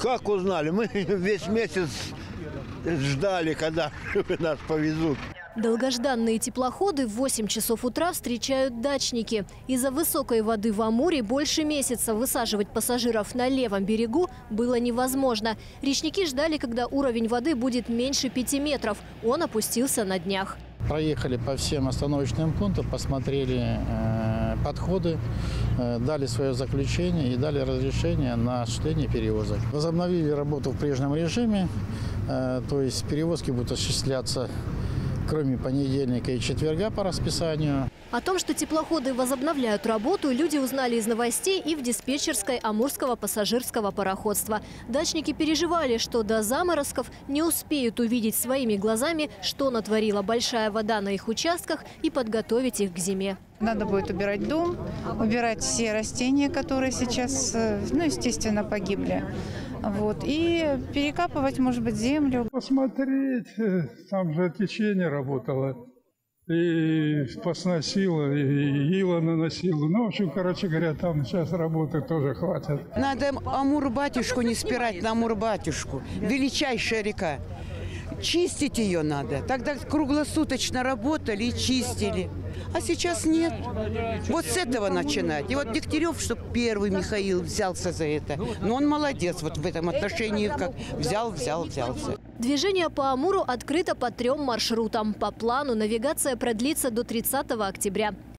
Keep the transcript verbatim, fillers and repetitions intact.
Как узнали? Мы весь месяц ждали, когда нас повезут. Долгожданные теплоходы в восемь часов утра встречают дачники. Из-за высокой воды в Амуре больше месяца высаживать пассажиров на левом берегу было невозможно. Речники ждали, когда уровень воды будет меньше пяти метров. Он опустился на днях. Проехали по всем остановочным пунктам, посмотрели э, подходы, э, дали свое заключение и дали разрешение на осуществление перевозок. Возобновили работу в прежнем режиме, э, то есть перевозки будут осуществляться кроме понедельника и четверга по расписанию. О том, что теплоходы возобновляют работу, люди узнали из новостей и в диспетчерской Амурского пассажирского пароходства. Дачники переживали, что до заморозков не успеют увидеть своими глазами, что натворила большая вода на их участках, и подготовить их к зиме. Надо будет убирать дом, убирать все растения, которые сейчас, ну, естественно, погибли. Вот. И перекапывать, может быть, землю. Посмотреть, там же течение работало. И посносило, и ила наносило. Ну, в общем, короче говоря, там сейчас работы тоже хватит. Надо Амур-батюшку не спирать на Амур-батюшку. Величайшая река. Чистить ее надо. Тогда круглосуточно работали и чистили. А сейчас нет. Вот с этого начинать. И вот Дегтярев, что первый Михаил взялся за это. Но он молодец вот в этом отношении, как взял, взял, взялся. Движение по Амуру открыто по трем маршрутам. По плану навигация продлится до тридцатого октября.